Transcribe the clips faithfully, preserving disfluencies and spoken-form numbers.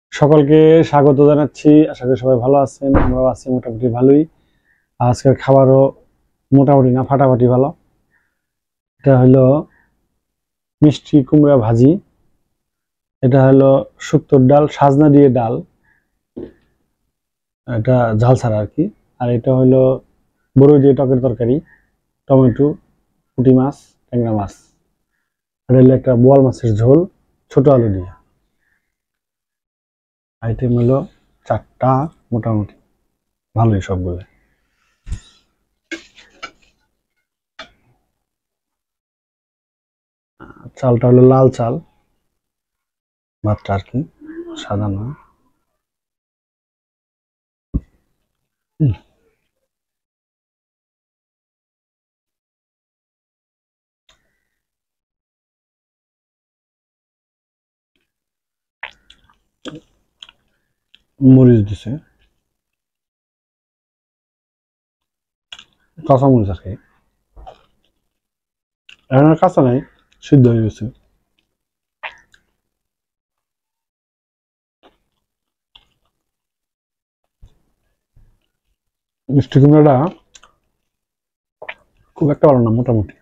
সকলকে স্বাগত জানাচ্ছি। আশা করি সবাই ভালো আছেন, আমরাও আছি মোটামুটি ভালোই। আজকের খাবারও মোটামুটি না ফাটাফাটি ভালো। এটা হলো মিষ্টি কুমড়া ভাজি, এটা হলো শুক্তোর ডাল, সাজনা দিয়ে ডাল, এটা ঝাল ছাড়া আর কি। আর এটা হলো বড়ই দিয়ে টকের তরকারি, টমেটো, পুঁটি মাছ, ট্যাংরা মাছ। এটা হলো একটা বোয়াল মাছের ঝোল ছোট আলু দিয়ে। আইটেম হলো চারটা, মোটামুটি ভালোই সবগুলো। চালটা হলো লাল চাল, ভাতটা আর কি, সাদা না। মরিচ দিছে, কাঁচা মরিচ আর কি। এখন আর কাঁচা নাই, সিদ্ধ হয়ে গেছে। মিষ্টি কুমড়াটা খুব একটা ভালো না, মোটামুটি।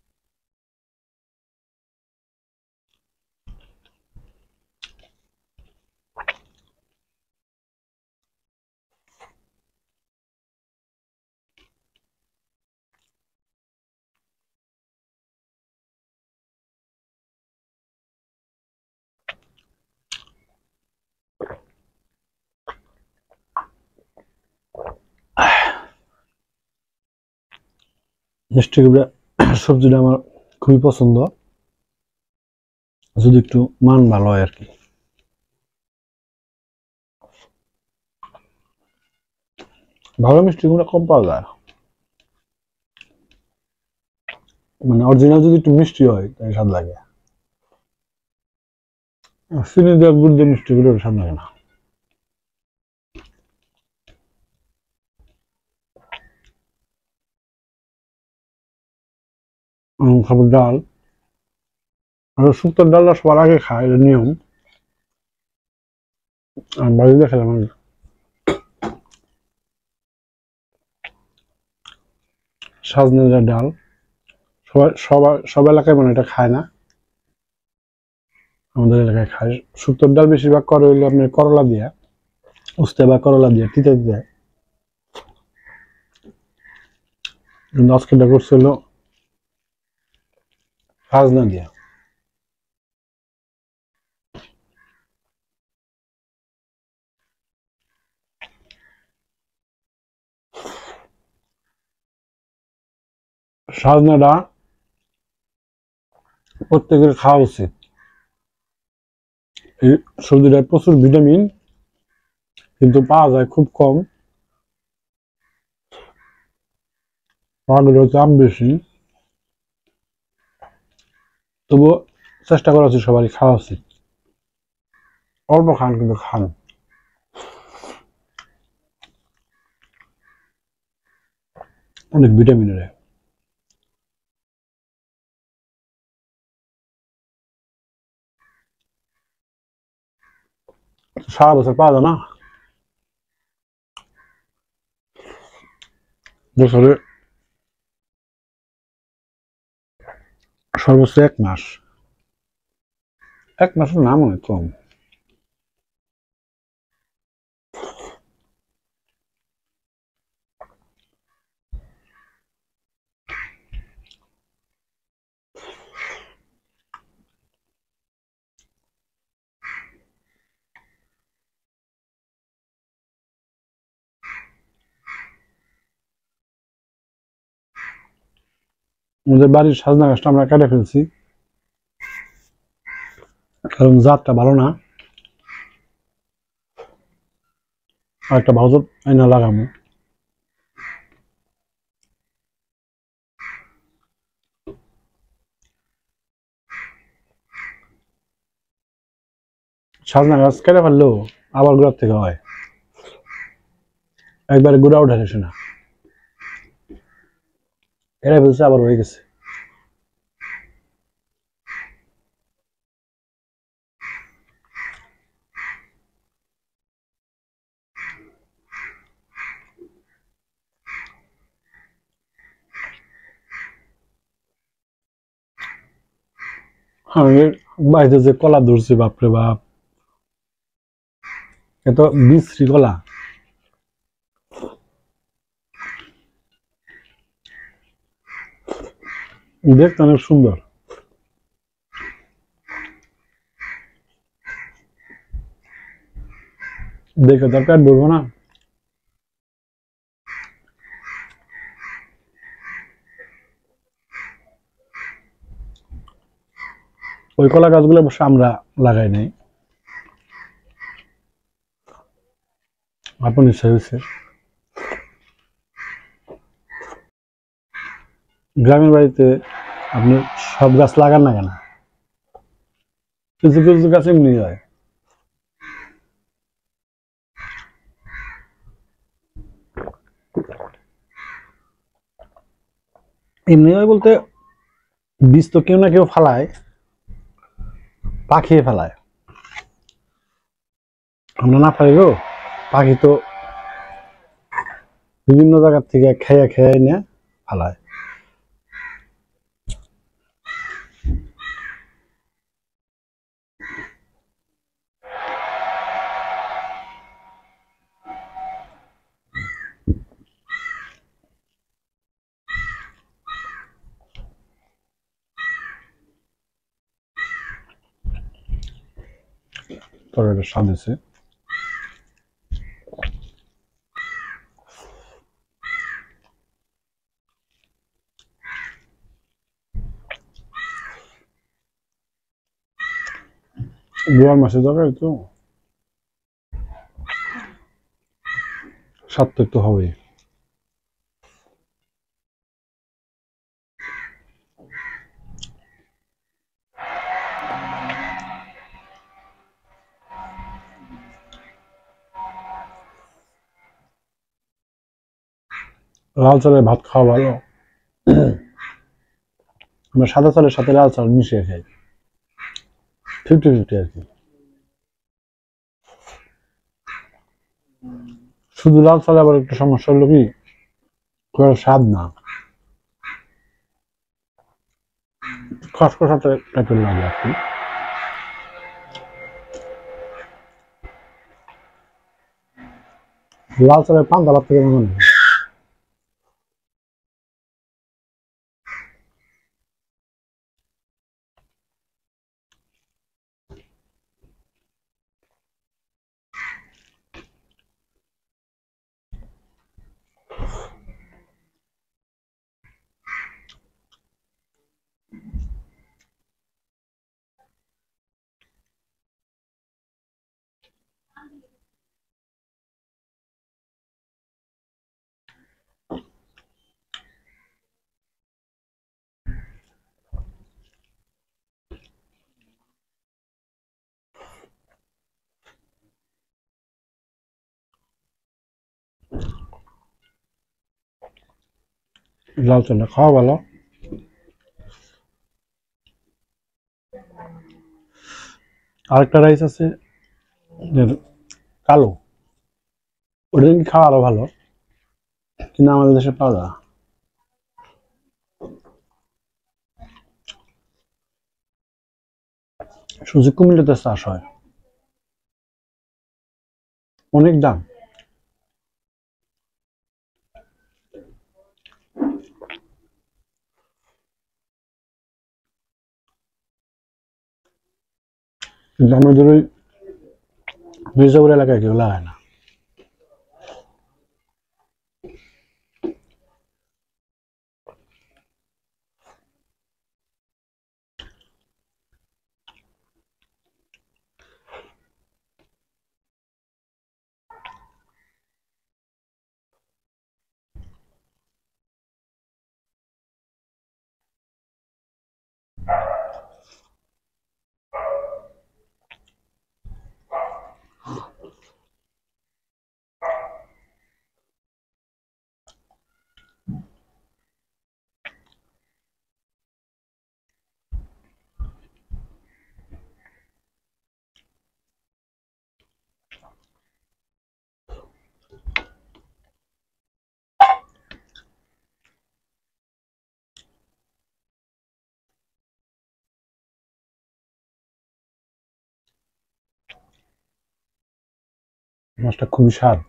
মিষ্টি কুমড়া সবজিটা আমার খুবই পছন্দ, যদি একটু মান ভালো হয় আর কি। ভালো মিষ্টি কুমড়া কম পাওয়া যায়, মানে অরিজিনাল যদি একটু মিষ্টি হয় তাই স্বাদ লাগে। চিনি দেওয়া গুড় দিয়ে মিষ্টি কুমড়া স্বাদ লাগে না। খাবার ডাল, শুক্তোর ডালটা সবার আগে খায়, এটা নিয়ম। আর বাড়িতে খেলাম সাজনা ডাল, সবাই সবাই সব এলাকায় মানে এটা খায় না, আমাদের এলাকায় খায়। শুক্তোর ডাল বেশিরভাগ করে হইলো আপনার করলা দিয়ে, উস্তে বা করলা দিয়ে তিতে দেয়। কিন্তু আজকে এটা করছে হলো সাজনা দিয়ে। সাজনাটা প্রত্যেকের খাওয়া উচিত। এই সবজিটায় প্রচুর ভিটামিন, কিন্তু পাওয়া যায় খুব কম, পাওয়ার চাপ বেশি। তবুও চেষ্টা করা উচিত, সবারই খাওয়া উচিত। অল্প খান, কিন্তু খান। অনেক ভিটামিনের। সারা বছর পাওয়া যায় না, বছরে সর্বোচ্চ এক মাস, এক মাসের নাম অনেক কম। আমাদের বাড়ির সাজনা গাছটা আমরা কেটে ফেলছি, কারণ জাতটা ভালো না। আর একটা ভালো জাত আইনা লাগামো। সাজনা গাছ কেটে ফেললেও আবার গোড়ার থেকে হয়, একবারে গোড়া উঠে আসে না। কেটে ফেলছে, আবার হয়ে গেছে। আমি বাড়িতে যে কলা ধরছি, বাপরে বাপ, এত বিশ্রী কলা। দেখতে অনেক সুন্দর। দেখে তো পেট ভরবো না। ওই কলা গাছগুলো অবশ্য আমরা লাগাই নাই, আপন ইচ্ছা হয়েছে। গ্রামের বাড়িতে আপনি সব গাছ লাগান না কেন, কিছু কিছু গাছ এমনি হয়। এমনি হয় বলতে বীজ তো কেউ না কেউ ফালায়, পাখিয়ে ফেলায়, আমরা না পারিও। পাখি তো বিভিন্ন জায়গার থেকে খেয়ে খেয়ে এনে ফালায়। তরকারিটা স্বাদ হয়েছে। বোয়াল মাছের তরকারি তো স্বাদ তো একটু হবেই। লাল চালের ভাত খাওয়া ভালো। আমরা সাদা চালের সাথে লাল চাল মিশিয়ে খাই, ফিফটি ফিফটি আর কি। শুধু লাল চালে আবার একটা সমস্যা হলো কি, খুব একটা স্বাদ না, খসখসাতে টাইপের লাগে আর কি। লাল চালের পান্তা ভাত থেকে মনে হয়। লাল চালটা খাওয়া ভালো। আরেকটা রাইস আছে কালো, ওটা কি খাওয়া আরো ভালো, কিন্তু আমাদের দেশে পাওয়া যায় না। সুযোগ কুমিল্লাতে চাষ হয়, অনেক দাম। কিন্তু আমাদের ওই মির্জাপুর এলাকায় কেউ লাগায় না। মাছটা খুবই স্বাদ।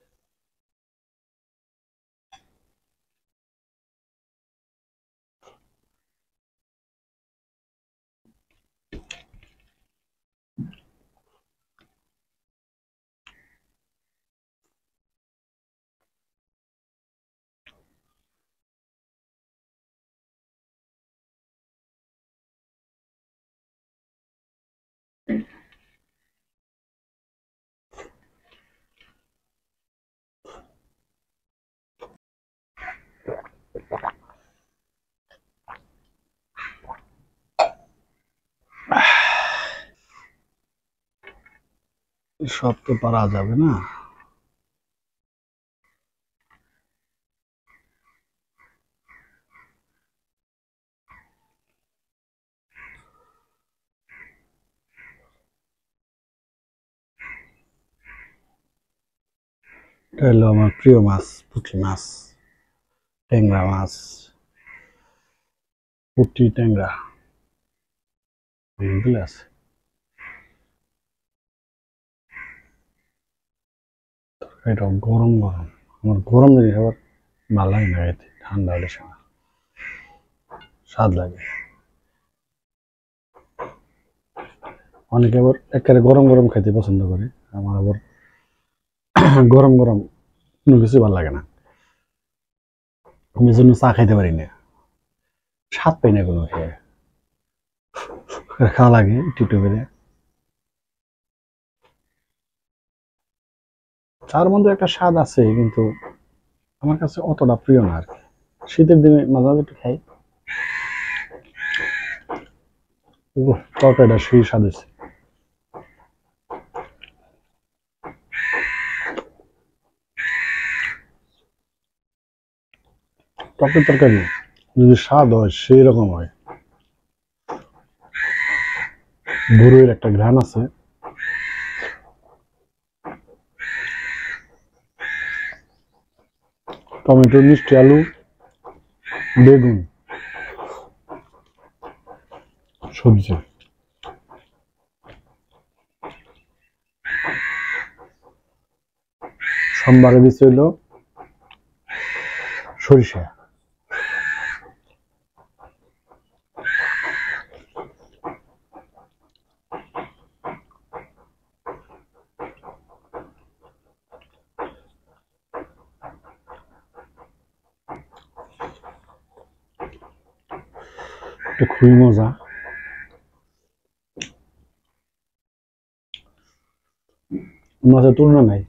সব তো পারা যাবে না। এটা হলো আমার প্রিয় মাছ, পুঁটি মাছ, ট্যাংরা মাছ, পুঁটি ট্যাংরা এগুলো আছে। এটা গরম গরম, আমার গরম জিনিস আবার ভালো লাগে না খেতে, ঠান্ডা হলে সময় স্বাদ লাগে। অনেকে আবার একেবারে গরম গরম খেতে পছন্দ করে, আমার আবার গরম গরম কোনো কিছু ভালো লাগে না। আমি জন্য চা খাইতে পারি না, স্বাদ পাই না কোনো খেয়ে। খাওয়া লাগে একটু একটু করে। চার মধ্যে একটা স্বাদ আছে, কিন্তু আমার কাছে অতটা প্রিয় না আর কি। শীতের দিনে মাঝে মাঝে একটু খাই। তরকারিটা সেই স্বাদ আছে। টকের তরকারি যদি স্বাদ হয় সেই রকম হয়। বড়ইয়ের একটা ঘ্রাণ আছে। টমেটো, মিষ্টি আলু, বেগুন, সবজি। সোমবারে দিচ্ছে হইলো সরিষা। এটা খুবই মজা। মাছের তুলনা নাই।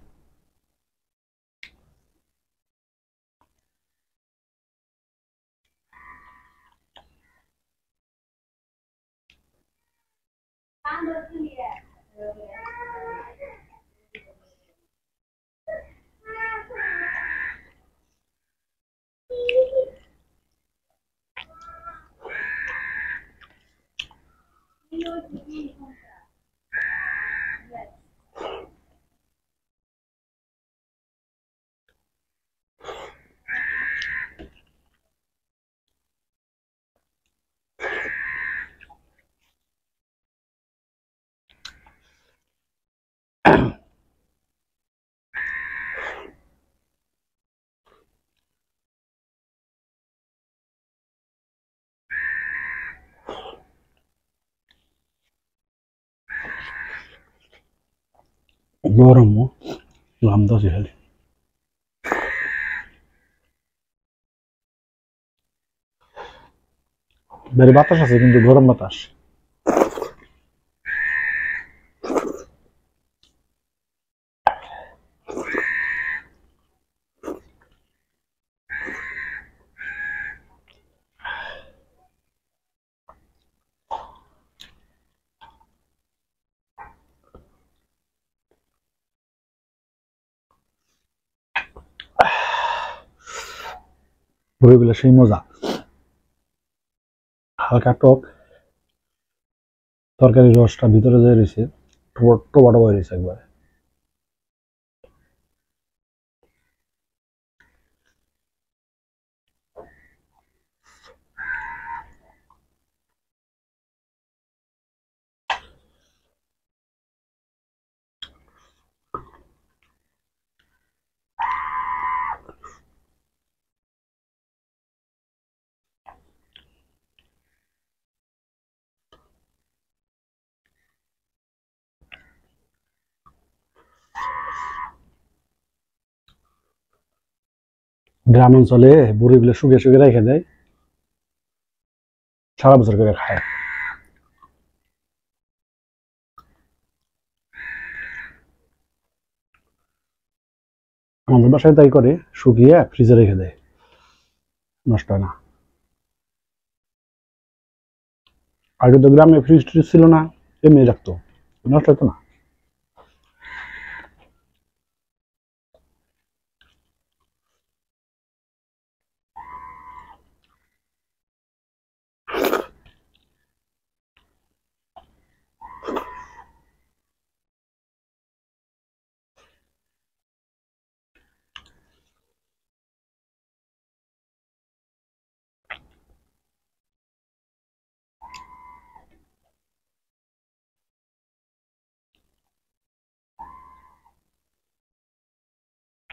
গরমও ঘামতাছি খালি। বাইরে বাতাস আছে, কিন্তু গরম বাতাস। বড়িগুলো সেই মজা, হালকা টক, তরকারির রসটা ভিতরে যায় রয়েছে, টোবা টোবা রয়েছে একবার। গ্রাম অঞ্চলে বুড়িগুলো শুকিয়ে শুকিয়ে রেখে দেয়, সারা বছর করে খায়। আমাদের বাসায় তাই করে, শুকিয়ে ফ্রিজে রেখে দেয়, নষ্ট হয় না। আগে তো গ্রামে ফ্রিজ ট্রিজ ছিল না, এমনি রাখতো, নষ্ট হতো না।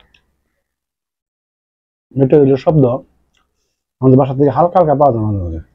মেটেরিয়ালের শব্দ আমাদের বাসা থেকে হালকা হালকা পাওয়া যায় মাঝে মাঝে।